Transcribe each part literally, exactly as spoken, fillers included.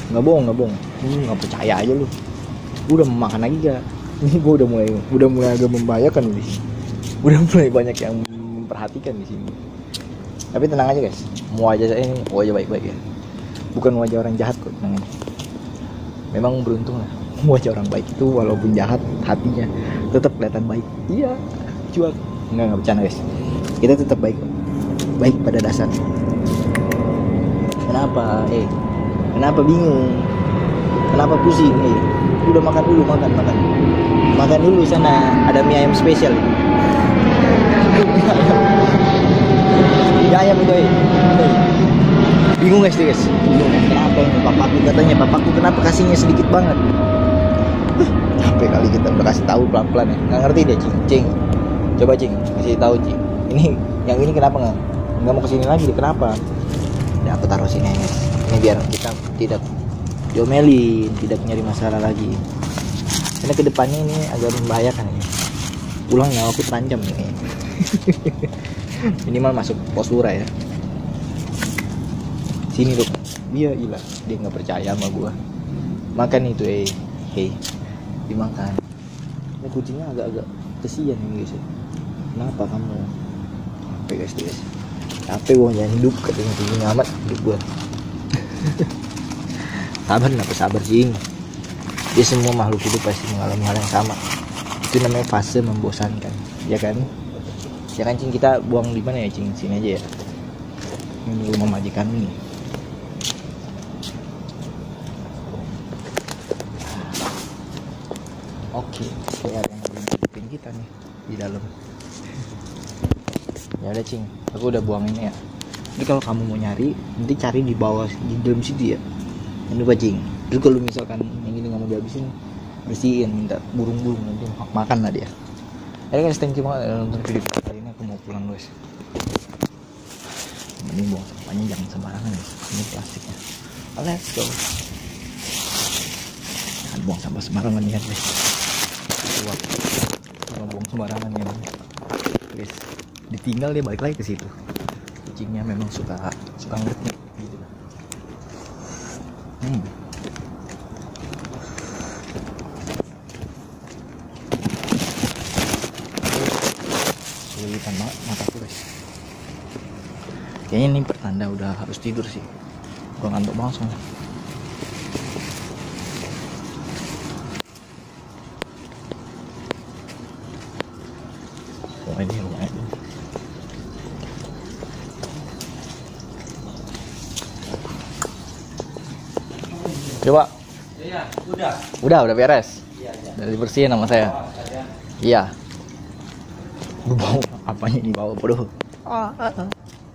nggak bohong nggak bohong, lu nggak percaya aja lu. Lu udah makan lagi gak? Ini gue udah mulai udah mulai agak membahayakan di sini. Udah mulai banyak yang memperhatikan di sini. Tapi tenang aja guys, wajah saya ini wajah baik-baik ya, bukan wajah orang jahat kok, tenang aja. Memang beruntung lah, wajah orang baik itu walaupun jahat hatinya tetap kelihatan baik. Iya, cuak. Enggak nggak bercanda guys, kita tetap baik, baik pada dasarnya. Kenapa? Eh, kenapa bingung? Kenapa pusing? Eh, udah makan dulu, makan, makan, makan dulu sana. Ada mie ayam spesial. Mie ayam itu, eh. Eh. Bingung guys, guys. Bingung. Kenapa ini bapakku katanya? Bapakku kenapa kasihnya sedikit banget? Capek kali kita udah kasih tahu pelan-pelan ya. Nggak ngerti deh, cing, cing. Coba cing, kasih tahu cing. Ini, yang ini kenapa nggak? Nggak mau kesini lagi? Kenapa? Ya aku taruh sini guys. Ini biar kita tidak diomelin, tidak nyari masalah lagi. Karena kedepannya ini agak membahayakan ini. Pulang nyawa aku terancam ini. Minimal masuk pos lurah ya. Sini dong. Dia ilah, dia nggak percaya sama gua. Makan itu eh, hey, dimakan. Ini kucingnya agak-agak kesian nih guys. Kenapa kamu? Capek guys, guys. Capek gua jangan hidup katanya kucing amat hidup gua. Sabar, kenapa sabar sih? Dia semua makhluk hidup pasti mengalami hal yang sama. Itu namanya fase membosankan, ya kan? Ya kan cing, kita buang di mana ya cing? Sini aja ya. Ini rumah majikan nih. Oke, kayak ada yang ngikutin kita nih di dalam. Ya udah cing, aku udah buang ini ya. Jadi kalau kamu mau nyari, nanti cari di bawah di dalam situ ya. Ini bajing. Terus kalau misalkan yang ini nggak mau dihabisin, bersihin, minta burung-burung nanti makan lah dia. Jadi guys, thank you banget udah nonton video kali ini. Aku mau pulang guys. Ini buang sampahnya jangan sembarangan guys. Ini plastiknya. Let's go. Jangan buang sampah sembarangan ya guys. Kalau buang sembarangan ya guys, ditinggal dia balik lagi ke situ. Kucingnya memang suka suka ngerti gitu. Hmm. Kesulitan banget mataku guys. Kayaknya ini pertanda udah harus tidur sih. Gua ngantuk banget soalnya. Oh, ini rumahnya. Coba. Iya, udah. Udah, udah beres. Iya, iya. Udah dibersihin sama saya. Oh, iya. Lu bau apanya ini bau bodoh. Ah, ah, ah.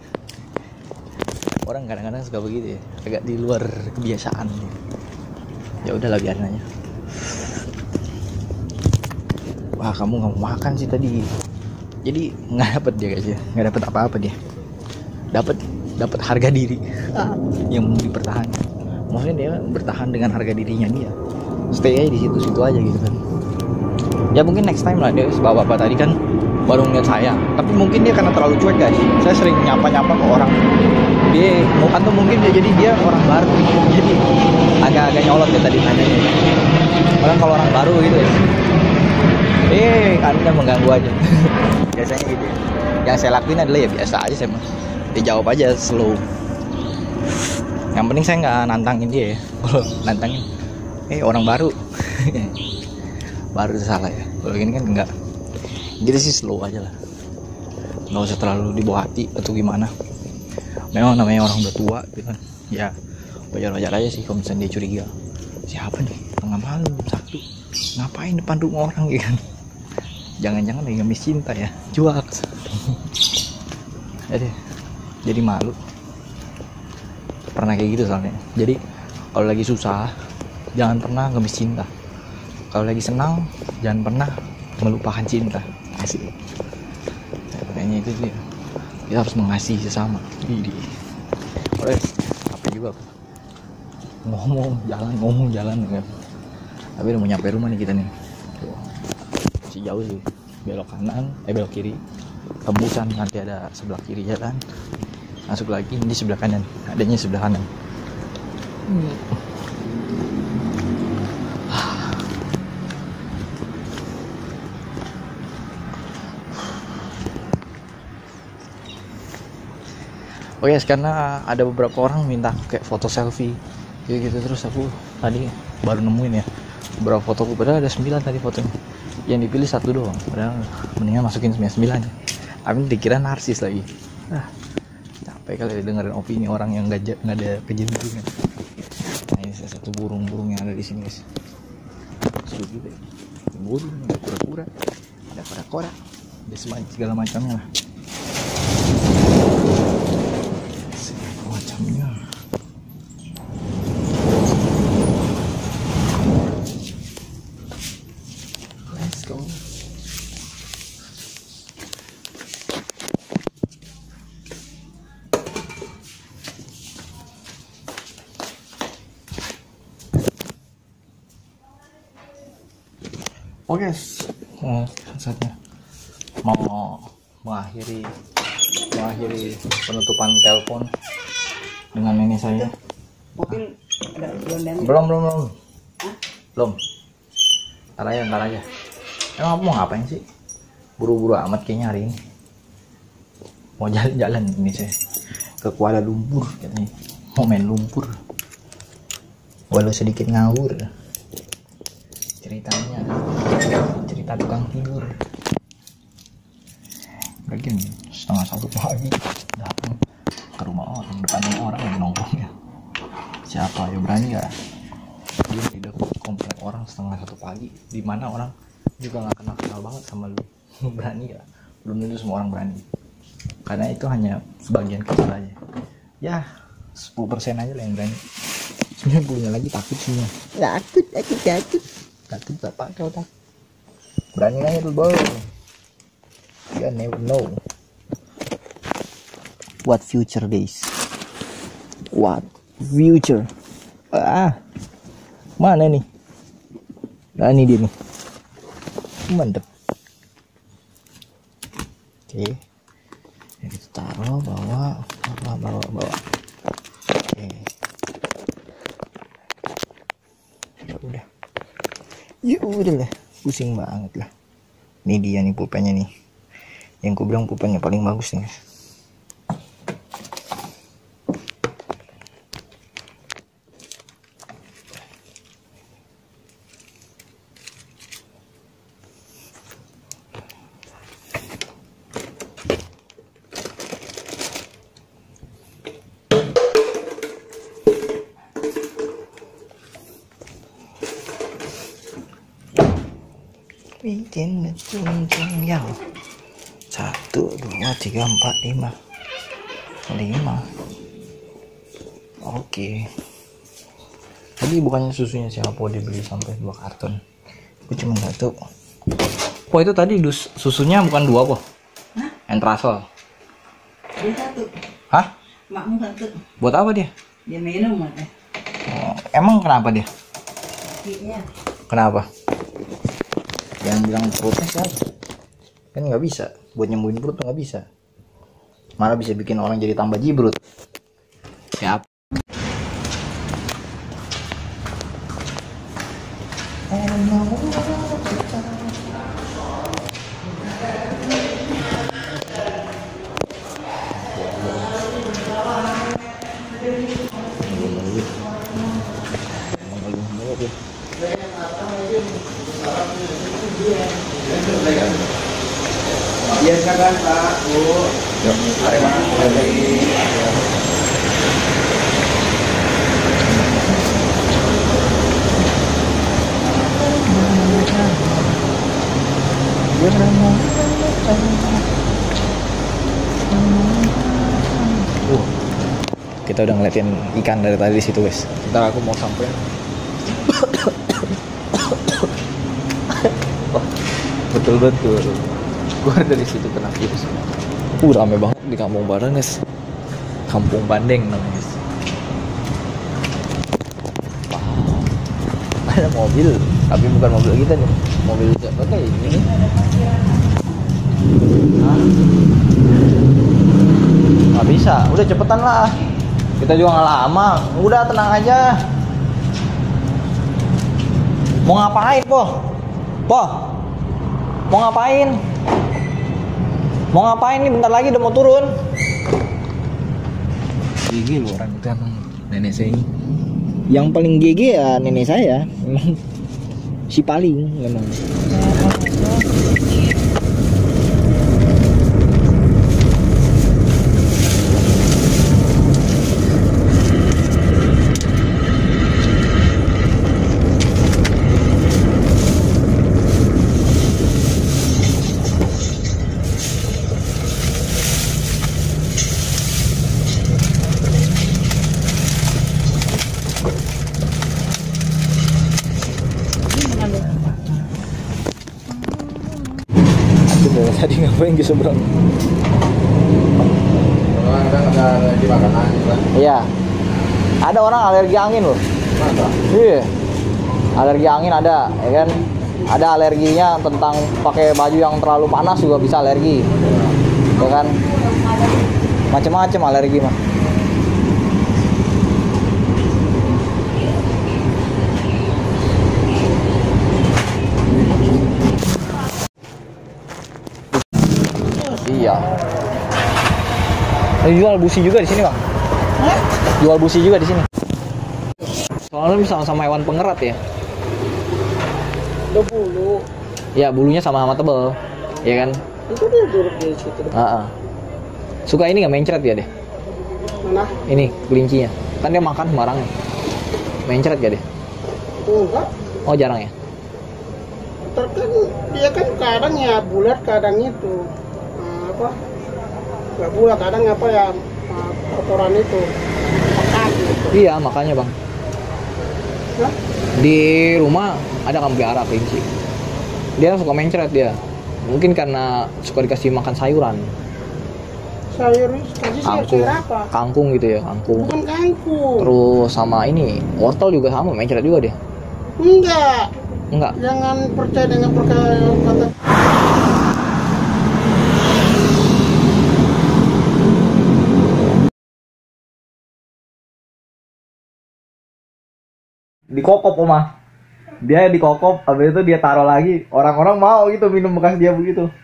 Orang kadang-kadang suka begitu ya, agak di luar kebiasaan. Ya udahlah biarin aja. Wah, kamu nggak mau makan sih tadi. Jadi nggak dapet dia guys ya, nggak dapet apa-apa dia. Dapat dapat harga diri ah, yang dipertahankan. Maksudnya dia bertahan dengan harga dirinya dia. Stay aja di situ-situ aja gitu kan. Ya mungkin next time lah dia. Bapak-bapak tadi kan baru ngeliat saya, tapi mungkin dia karena terlalu cuek guys. Saya sering nyapa-nyapa ke orang. Dia atau mungkin dia jadi dia orang baru. Jadi agak-agak nyolot ya tadi nanyanya. Orang kalau orang baru gitu guys. Eh, Anda mengganggu aja. Biasanya gitu ya. Yang saya lakuin adalah ya biasa aja saya mah. Dijawab aja slow. Yang penting saya nggak nantangin dia ya. Kalau nantangin, eh orang baru, baru salah ya. Kalau gini kan enggak. Jadi sih slow aja lah. Nggak usah terlalu dibawa hati atau gimana. Memang namanya orang udah tua gitu kan. Ya wajar-wajar aja sih kalau misalnya dia curiga. Siapa nih? Tengah malam satu. Ngapain depan rumah orang gitu kan? Jangan-jangan lagi ngemis cinta ya. Cuak. Jadi, jadi malu. Pernah kayak gitu soalnya. Jadi kalau lagi susah jangan pernah ngemis cinta. Kalau lagi senang jangan pernah melupakan cinta. Asik. Nah, kayaknya itu dia. Kita harus mengasihi sesama. Jadi, oleh apa juga ngomong jalan ngomong jalan kan. Tapi udah mau nyampe rumah nih kita nih. Tuh. Masih jauh sih. Belok kanan, eh belok kiri. Tembusan nanti ada sebelah kiri jalan. Masuk lagi ini sebelah kanan, adanya sebelah kanan. Hmm. Oh yes, karena ada beberapa orang minta kayak foto selfie kayak gitu, terus aku tadi baru nemuin ya beberapa fotoku, padahal ada sembilan tadi fotonya, yang dipilih satu doang, padahal mendingan masukin sembilan sembilan. Tapi dikira narsis lagi. Ah, capek kali dengerin opini orang yang nggak nggak ada kejentingan. Nah ini salah satu burung-burung yang ada di sini guys. Seru juga ya. Burung, ada kura-kura, ada kora-kora, ada segala macamnya lah. Macamnya. Let's go. Oke, guys, oh, saatnya mau mengakhiri mengakhiri penutupan telepon dengan ini saya. Mobil ada belum belum belum belum Hah? belum ntar aja ntar aja emang mau ngapain sih, buru-buru amat kayaknya hari ini. Mau jalan-jalan ini saya ke Kuala Lumpur katanya, mau main lumpur walau sedikit ngawur ceritanya, cerita tukang tidur. Lagian setengah satu pagi datang ke rumah orang, depannya orang yang nongkrongnya. Siapa ya berani ya dia tidak komplek orang setengah satu pagi, di mana orang juga nggak kenal kenal banget sama lu. Lu berani ya? Belum tentu semua orang berani, karena itu hanya sebagian kecil aja ya, sepuluh persen aja lah yang berani. sembilan puluh nya lagi takut semua. Takut, takut, takut takut bapak kau tak berani aja dulu bro. You never know what future guys, what future. Ah mana nih, nah ini dia nih, mantep. Oke, jadi taruh bawa bawa bawa bawa. Oke, ya udah ya udah lah, pusing banget lah. Ini dia nih pulpennya nih, yang ku bilang pulpennya paling bagus nih guys. Bikin tuntung ya, satu dua tiga empat lima lima. Oke, tadi bukannya susunya siapa dibeli sampai dua karton, itu cuma satu. Oh itu tadi dus, susunya bukan dua kok? Hah? Entrasol. Dia satu. Hah? Makmu satu. Buat apa dia? Dia minum ada. Oh, emang kenapa dia? Iya. Kenapa? Yang bilang perutnya siapa? Kan nggak bisa, buat nyembuhin perut tuh nggak bisa, malah bisa bikin orang jadi tambah jibrut. Siap. Iya sekarang Pak, Bu. Yuk, Mari Mas, dari Uh, kita udah ngeliatin ikan dari tadi di situ guys. Ntar aku mau sampai. Oh, betul betul. Gua dari situ kena virus. Uh, rame banget di Kampung Baran guys. Kampung Bandeng namanya guys. Wow. Ada mobil, tapi bukan mobil kita nih. Mobil siapa kayak ini? Hah? Nggak bisa, udah cepetan lah. Kita juga nggak lama. Udah tenang aja. Mau ngapain, Po? Po? Mau ngapain? Mau ngapain nih? Bentar lagi udah mau turun. G G loh orang itu emang nenek saya. Yang paling G G ya nenek saya. Memang si paling memang. Tadi ngapain ke seberang? Orang kan ada di makanan juga. Iya. Ada orang alergi angin loh. Masa? Iya. Alergi angin ada, ya kan? Ada alerginya tentang pakai baju yang terlalu panas juga bisa alergi. Ya kan? Macam-macam alergi mah. Iya. Ada jual busi juga di sini, Bang. Hah? Jual busi juga di sini. Soalnya sama-sama hewan pengerat ya. Ada bulu. Ya, bulunya sama-sama tebel. Ya kan? Itu dia duduk di situ. Heeh. Suka ini nggak mencret ya deh? Mana? Ini kelincinya. Kan dia makan sembarangan. Mencret gak deh? Enggak. Oh, jarang ya? Terkan dia kan kadang ya bulat, kadang itu uh, apa? Nggak bulat, kadang apa ya uh, kotoran itu pekat gitu. Iya, makanya, Bang. Hah? Di rumah ada kambing pelihara kelinci. Dia suka mencret dia. Mungkin karena suka dikasih makan sayuran. Sayur kasih sayur, Kangkung. sayur apa? Kangkung gitu ya, kangkung. Bukan kangkung. Terus sama ini, wortel juga sama, mencret juga dia. Enggak. Enggak. Jangan percaya dengan perkata. Dikokop, Oma. Dia dikokop, habis itu dia taruh lagi. Orang-orang mau gitu minum bekas dia begitu.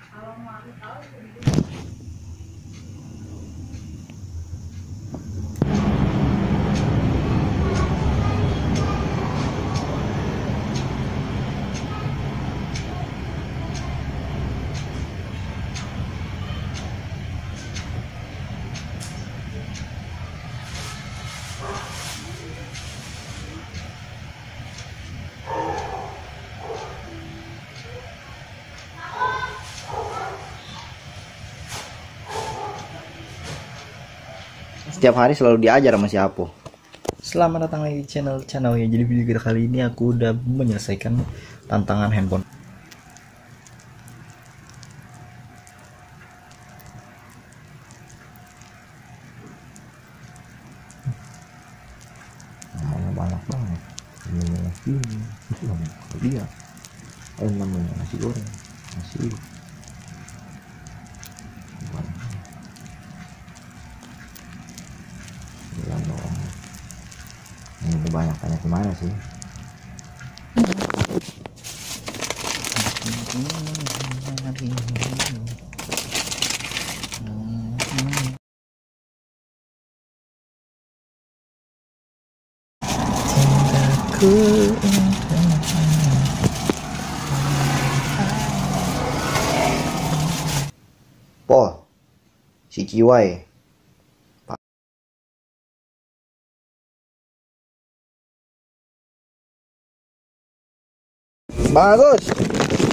Setiap hari selalu diajar sama si Apo. Selamat datang lagi di channel channel ya. Jadi video kita kali ini aku udah menyelesaikan tantangan handphone. Namanya banyak banget. Ini nasi ini, itu namanya dia. Eh namanya nasi goreng, nasi. Ini banyak-banyak gimana sih? Pol, si Ciwai. Bagus.